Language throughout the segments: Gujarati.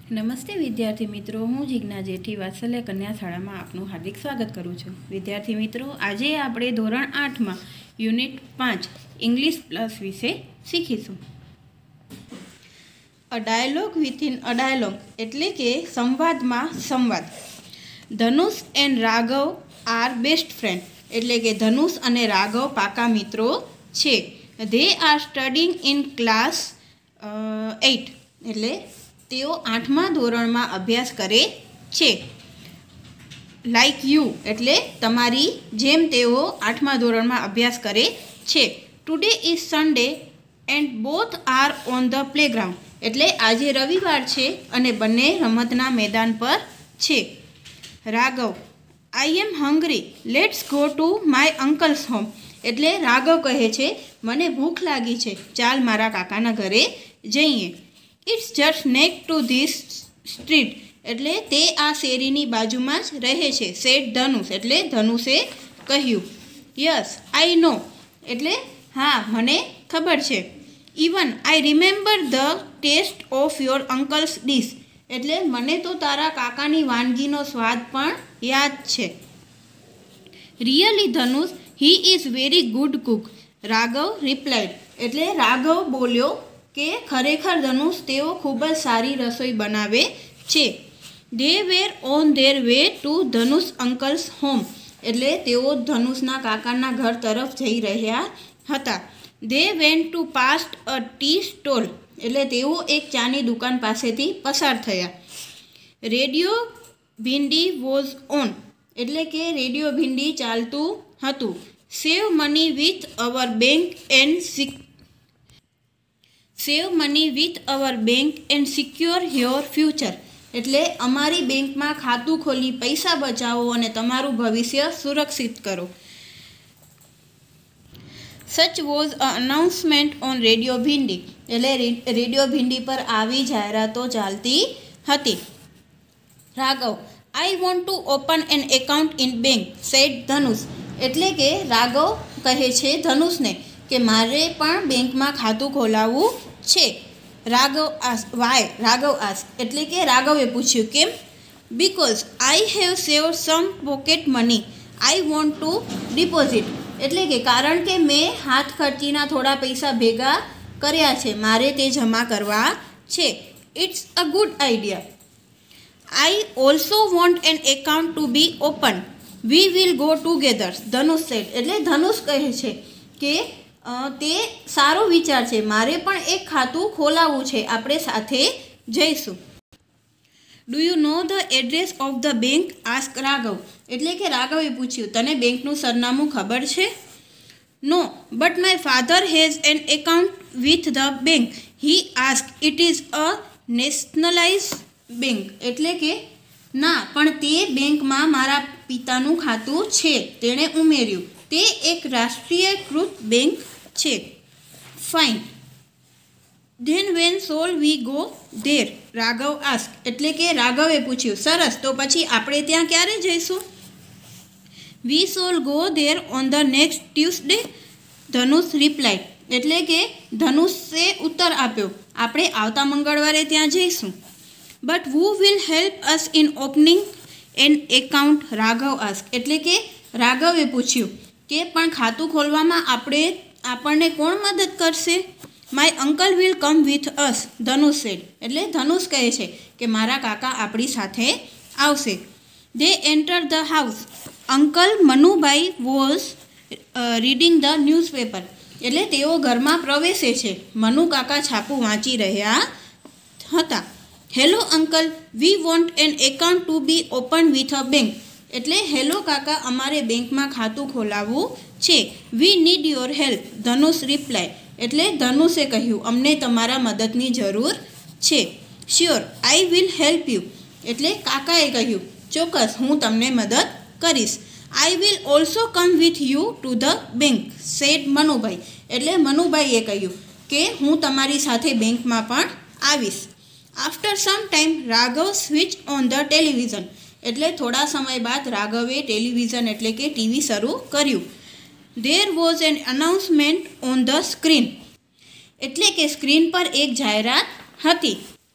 નમસ્તે વિદ્યાર્થી મિત્રો, હું જિજ્ઞા જેઠી વાત્સલ્ય કન્યા શાળામાં આપનું હાર્દિક સ્વાગત કરું છું. વિદ્યાર્થી મિત્રો, આજે આપણે ધોરણ 8માં યુનિટ 5 ઇંગ્લિશ પ્લસ વિશે શીખીશું. A dialogue within a dialogue એટલે કે સંવાદમાં સંવાદ. Dhanush and Raghav are best friend એટલે કે ધનુષ અને રાઘવ પાકા મિત્રો છે. They are studying in class 8 એટલે તેઓ 8મા ધોરણમાં અભ્યાસ કરે છે. લાઇક યુ એટલે તમારી જેમ તેઓ 8મા ધોરણમાં અભ્યાસ કરે છે. Today is Sunday and both are on the playground એટલે આજે રવિવાર છે અને બંને રમતના મેદાન પર છે. Raghav I am hungry, let's go to my uncle's home એટલે રાઘવ કહે છે મને ભૂખ લાગી છે, ચાલ મારા કાકાના ઘરે જઈએ. It's just next to this street એટલે તે આ શેરીની બાજુમાં જ રહે છે. સેડ ધનુષ એટલે ધનુષે કહ્યું. યસ આઈ નો એટલે હા મને ખબર છે. Even I remember the taste of your uncle's dish એટલે મને તો તારા કાકાની વાનગીનો સ્વાદ પણ યાદ છે. Really Dhanush he is very good cook Raghav replied એટલે રાઘવ બોલ્યો કે ખરેખર ધનુષ તેઓ ખૂબ જ સારી રસોઈ બનાવે છે. They were on their way to Dhanush uncle's home એટલે તેઓ ધનુષના કાકાના ઘર તરફ જઈ રહ્યા હતા. They went to past a tea stall એટલે તેઓ એક ચાની દુકાન પાસેથી પસાર થયા. રેડિયો ભિંડી વોઝ ઓન એટલે કે રેડિયો ભિંડી ચાલતું હતું. Save money with our bank and secure your future એટલે અમારી બેંકમાં ખાતું ખોલી પૈસા બચાવો અને તમારું ભવિષ્ય સુરક્ષિત કરો. Such was a announcement on radio Bhindi એટલે રેડિયો ભિંડી પર આવી જાહેરાતો ચાલતી હતી. Raghav I want to open an account in bank said Dhanush એટલે કે રાઘવ કહે છે ધનુષને કે મારે પણ બેંકમાં ખાતું ખોલાવવું છે. રાઘવ આસ્ક એટલે કે રાઘવે પૂછ્યું કેમ? Because I have save some pocket money I want to deposit એટલે કે કારણ કે મેં હાથ ખર્ચીના થોડા પૈસા ભેગા કર્યા છે, મારે તે જમા કરવા છે. It's a good idea. I also want an account to be open we will go together Dhanush said એટલે ધનુષ કહે છે કે તે સારો વિચાર છે, મારે પણ એક ખાતું ખોલાવવું છે, આપણે સાથે જઈશું. Do you know the address of the bank ask Raghav એટલે કે રાઘવે પૂછ્યું તને બેંકનું સરનામું ખબર છે? No but my father has an account with the bank he ask it is a nationalise bank એટલે કે ના પણ તે બેંકમાં મારા પિતાનું ખાતું છે, તેણે ઉમેર્યું. તે એક રાષ્ટ્રીયકૃત બેંક છે. Fine then when shall we go there Raghav ask એટલે કે રાઘવે પૂછ્યું સરસ તો પછી આપણે ત્યાં ક્યારે જઈશું? We shall go there on the next Tuesday Dhanush replied એટલે કે ધનુષે ઉત્તર આપ્યો આપણે આવતા મંગળવારે ત્યાં જઈશું. But who will help us in opening an account Raghav ask એટલે કે રાઘવે પૂછ્યું કે પણ ખાતું ખોલવામાં આપણને કોણ મદદ કરશે? My uncle will come with us Dhanush said એટલે ધનુષ કહે છે કે મારા કાકા આપણી સાથે આવશે. They enter the house uncle Manubhai was reading the newspaper એટલે તેઓ ઘરમાં પ્રવેશે છે. મનુ કાકા છાપું વાંચી રહ્યા હતા. Hello uncle we want an account to be open with a bank એટલે હેલો કાકા અમારે બેંકમાં ખાતું ખોલાવવું છે. We need your help Dhanush reply એટલે ધનુષે કહ્યું અમને તમારા મદદની જરૂર છે. Sure I will help you એટલે કાકાએ કહ્યું ચોક્કસ હું તમને મદદ કરીશ. I will also come with you to the bank said Manubhai એટલે મનુભાઈએ કહ્યું કે હું તમારી સાથે બેંકમાં પણ આવીશ. After some time Raghav switch on the television એટલે થોડા સમય બાદ રાઘવે ટેલિવિઝન એટલે કે ટીવી શરૂ કર્યું. There was an announcement on the screen એટલે કે સ્ક્રીન પર એક જાહેરાત હતી.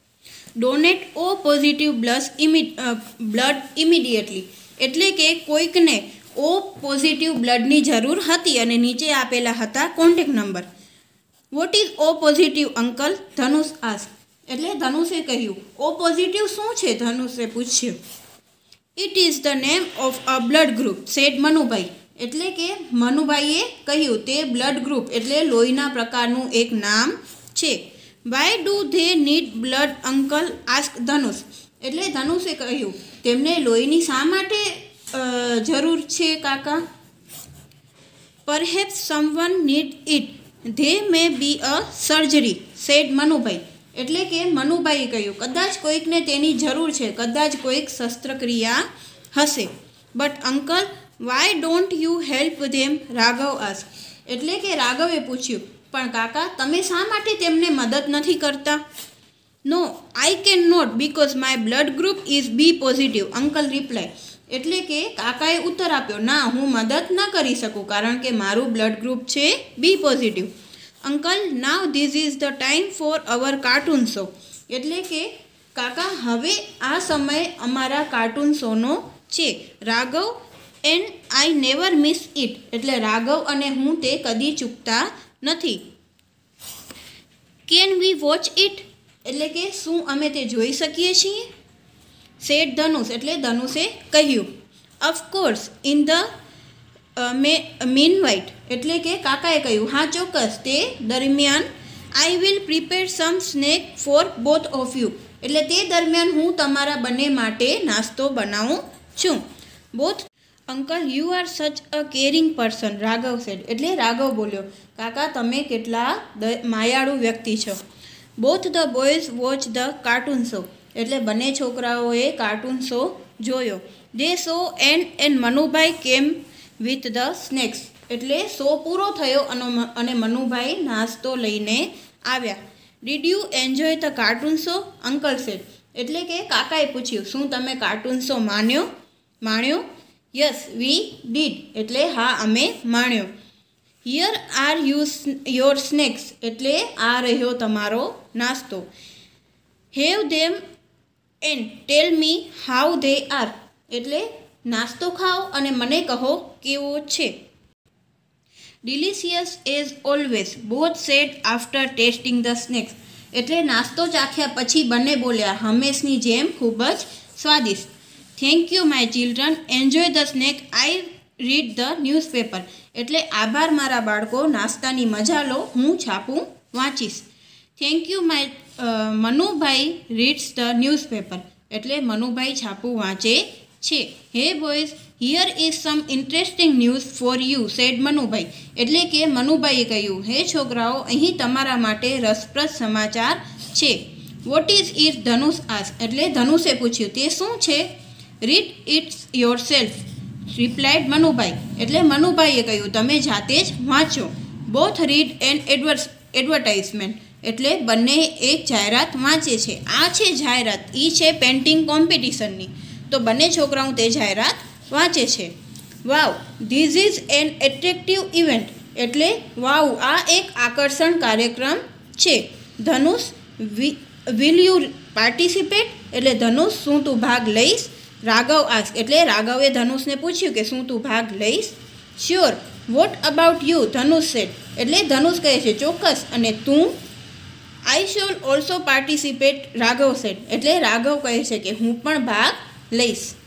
Donate O positive blood immediately, એટલે કે કોઈકને ઓ પોઝિટિવ બ્લડની જરૂર હતી અને નીચે આપેલા હતા contact number. What is O positive uncle? Dhanush ask, એટલે ધનુષે કહ્યું ઓ પોઝિટિવ શું છે? ધનુષે પૂછ્યું. It is the name of a blood group said Manubhai, એટલે કે મનુભાઈએ કહ્યું તે બ્લડ ગ્રુપ એટલે લોહીના પ્રકારનું એક નામ છે. Why do they need blood uncle? Ask Dhanush, એટલે ધનુષે કહ્યું તેમને લોહીની શા માટે જરૂર છે કાકા? Perhaps someone need it, they may be a surgery said Manubhai, એટલે કે મનુભાઈએ કહ્યું કદાચ કોઈકને તેની જરૂર છે, કદાચ કોઈક શસ્ત્રક્રિયા હશે. But uncle why don't you help them? Raghav ask, એટલે કે રાઘવે પૂછ્યું પણ કાકા તમે શા માટે તેમને મદદ નથી કરતા? No I can not because my blood group is B positive uncle reply, એટલે કે કાકાએ ઉત્તર આપ્યો ના હું મદદ ન કરી શકું કારણ કે મારું બ્લડ ગ્રુપ છે B positive. Uncle now this is the time for our cartoon show, એટલે કે કાકા હવે આ સમય અમારા કાર્ટૂન શોનો છે. Raghav and I never miss it, એટલે રાઘવ અને હું તે કદી ચૂકતા નથી. કેન વી વોચ ઇટ, એટલે કે શું અમે તે જોઈ શકીએ છીએ? સેડ ધનુષ, એટલે ધનુષે કહ્યું ઓફકોર્સ ઇન ધ મીનવાઇલ, એટલે કે કાકાએ કહ્યું હા ચોક્કસ તે દરમિયાન. I will prepare some snack for both of you, એટલે તે દરમિયાન હું તમારા બંને માટે નાસ્તો બનાવું છું. Both uncle you are such a caring person Raghav said, એટલે રાઘવ બોલ્યો કાકા તમે કેટલા માયાળુ વ્યક્તિ છો. Both the boys watch the cartoon show, એટલે બંને છોકરાઓએ કાર્ટૂન શો જોયો. દે show and Manubhai came with the snacks, એટલે શો પૂરો થયો અને મનુભાઈ નાસ્તો લઈને આવ્યા. Did you enjoy the cartoon show uncle said, એટલે કે કાકાએ પૂછ્યું શું તમે કાર્ટૂન શો માણ્યો? યસ વી ડીડ, એટલે હા અમે માણ્યો. હિયર આર યોર સ્નેક્સ, એટલે આ રહ્યો તમારો નાસ્તો. Have them and tell me how they are, એટલે નાસ્તો ખાઓ અને મને કહો કેવો છે. Delicious as always both said after tasting the snacks, એટલે નાસ્તો ચાખ્યા પછી બંને બોલ્યા હંમેશની જેમ ખૂબ જ સ્વાદિષ્ટ. Thank you my children enjoy the snack I read the newspaper, એટલે આભાર મારા બાળકો નાસ્તાની મજા લો હું છાપું વાંચીશ. Thank you my Manubhai reads the newspaper, એટલે મનુભાઈ છાપું વાંચે છે. Hey boys here is some interesting news for you said Manubhai, એટલે કે મનુભાઈએ કહ્યું હે છોકરાઓ અહીં તમારા માટે રસપ્રદ સમાચાર છે. વોટ ઇઝ ધનુષ આસ્ક, એટલે ધનુષે પૂછ્યું તે શું છે? Read it's yourself replied Manubhai, એટલે મનુભાઈએ કહ્યું તમે જાતે જ વાંચો. બોથ રીડ એન્ડ એડવર્ટાઇઝમેન્ટ, એટલે બંને એક જાહેરાત વાંચે છે. આ છે જાહેરાત, એ છે પેઇન્ટિંગ કોમ્પિટિશનની, તો બંને છોકરાઓ તે જાહેરાત વાંચે છે. Wow this is an attractive event, એટલે વાવ આ એક આકર્ષણ કાર્યક્રમ છે. ધનુષ વિલ યુ પાર્ટિસિપેટ, એટલે ધનુષ શું તું ભાગ લઈશ? રાઘવ આસ્ક, એટલે રાઘવે ધનુષને પૂછ્યું કે શું તું ભાગ લઈશ? Sure. What about you? Dhanush said, એટલે ધનુષ કહે છે ચોક્કસ. અને તું? I shall also participate Raghav said, એટલે રાઘવ કહે છે કે હું પણ ભાગ લઈશ.